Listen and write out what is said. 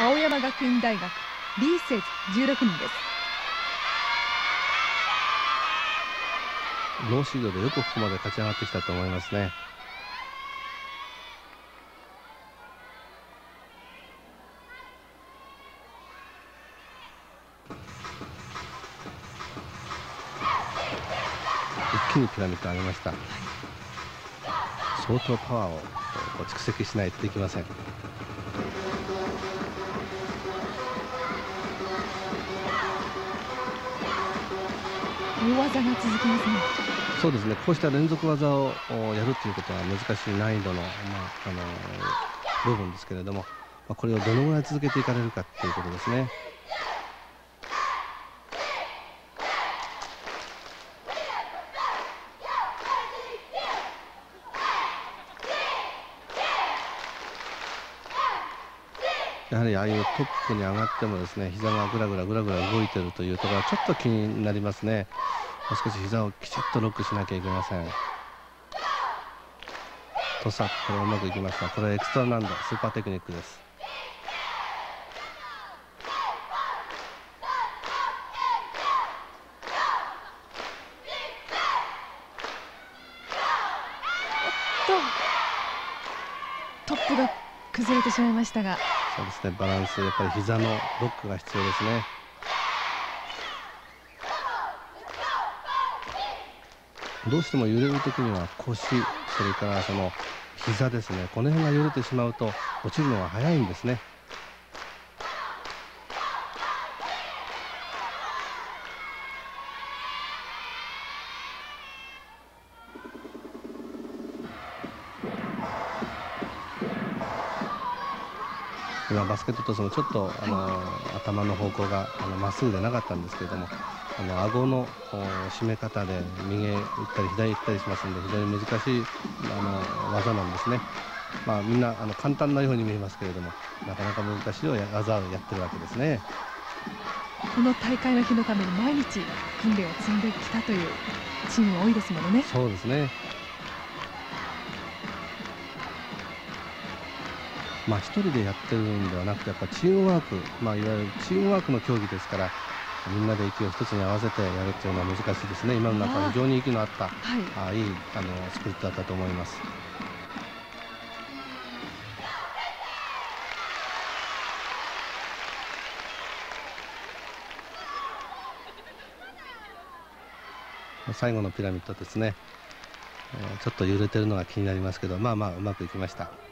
青山学院大学リーセーズ16人です。 ノーシードでよくここまで勝ち上がってきたと思いますね。一気にピラミッド上げました。相当パワーを蓄積しないといけません。 大技が続きますね。 そうですね、こうした連続技をやるということは難しい難易度の、部分ですけれども、これをどのぐらい続けていかれるかということですね。やはりああいうトップに上がってもですね、膝がぐらぐら動いているというところはちょっと気になりますね。もう少し膝をきちっとロックしなきゃいけません。トスアップ、これうまくいきました。これエクストラ難度スーパーテクニックです。 トップが崩れてしまいましたが、 そうですね、バランス、やっぱり膝のロックが必要ですね。どうしても揺れるときには腰、それからその膝ですね、この辺が揺れてしまうと落ちるのが早いんですね。今バスケットトスもちょっと頭の方向がまっすぐでなかったんですけれども、顎の締め方で右へ行ったり左へ行ったりしますので、非常に難しい技なんですね。みんな簡単なように見えますけれども、なかなか難しい技をやってるわけですね。 この大会の日のために毎日訓練を積んできたというチームも多いですものね。 そうですね。一人でやってるんではなくて、やっぱチームワーク、いわゆるチームワークの競技ですから、みんなで息を一つに合わせてやるっていうのは難しいですね。今の中は非常に息の合った、いいスプリットだったと思います。最後のピラミッドですね、ちょっと揺れてるのが気になりますけど、うまくいきました。